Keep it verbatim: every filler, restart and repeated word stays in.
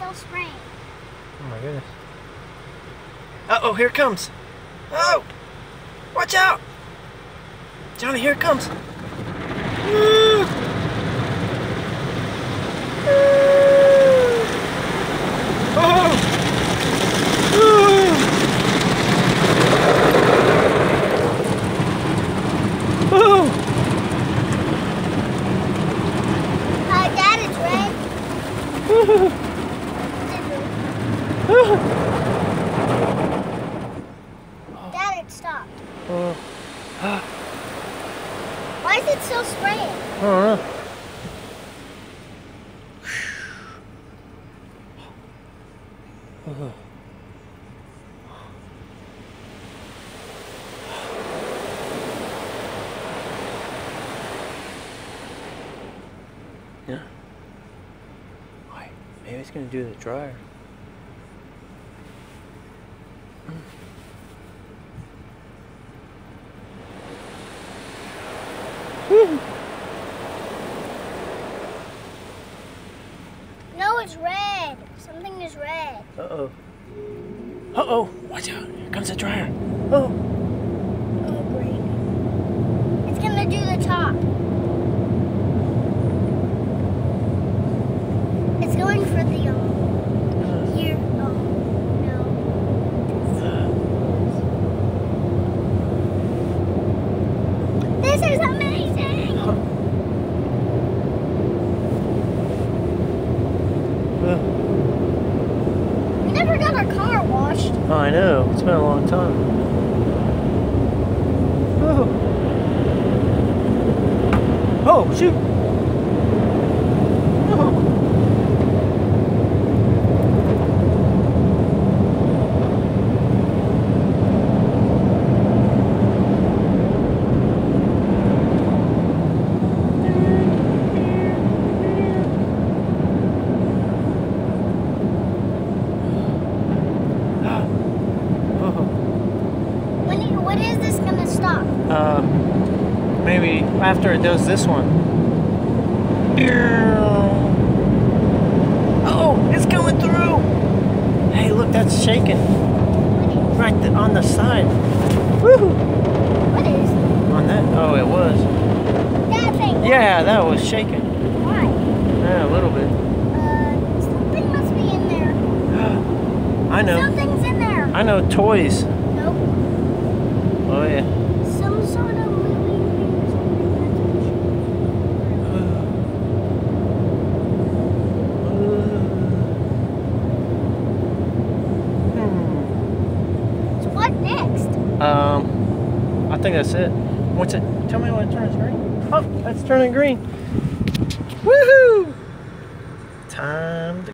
still spraying? Oh my goodness. Uh oh, here it comes. Oh! Watch out! Johnny, here it comes. Woo! Oh! Oh! Uh, Dad, it's red. Dad, it stopped. Oh. Why is it still spraying? I don't know. Oh. Yeah. Wait, maybe it's gonna do the dryer. No, it's red. Something is red. Uh-oh. Uh-oh. Watch out. Here comes the dryer. Oh. Oh, great. It's gonna do the top. It's going for the, um, here. Oh, no. This is amazing! Uh. We never got our car washed. Oh, I know. It's been a long time. Oh, oh shoot! Oh. When is this gonna stop? Uh, maybe after it does this one. Oh, it's coming through! Hey, look, that's shaking. Right th on the side. Woo! What is? On that? Oh, it was. That thing. Yeah, that was shaking. Why? Yeah, a little bit. Uh, something must be in there. I know. Something's in there. I know toys. Nope. Oh, yeah. Some sort of living thing or something. So what next? Um, I think that's it. What's it? Tell me when it turns green. Oh, that's turning green. Woohoo! Time to